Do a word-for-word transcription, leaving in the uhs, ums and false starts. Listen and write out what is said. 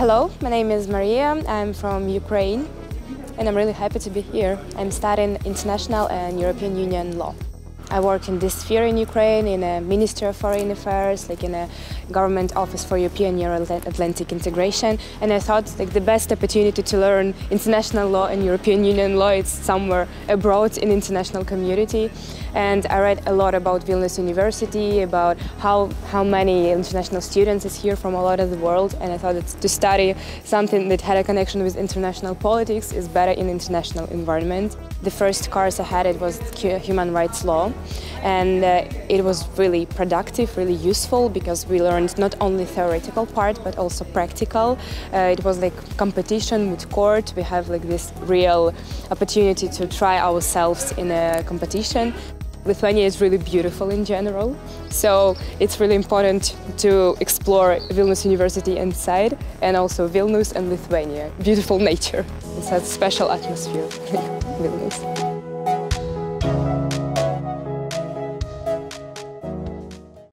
Hello, my name is Mariia. I'm from Ukraine and I'm really happy to be here. I'm studying international and European Union law. I work in this sphere in Ukraine, in a Ministry of Foreign Affairs, like in a government office for European Euro-Atlantic integration, and I thought like the best opportunity to learn international law and European Union law is somewhere abroad in international community. And I read a lot about Vilnius University, about how, how many international students is here from all over the world, and I thought that to study something that had a connection with international politics is better in international environment. The first course I had, it was human rights law, and uh, it was really productive, really useful, because we learned not only theoretical part but also practical. Uh, it was like competition with court. We have like this real opportunity to try ourselves in a competition. Lithuania is really beautiful in general, so it's really important to explore Vilnius University inside, and also Vilnius and Lithuania. Beautiful nature. It's a special atmosphere, Vilnius.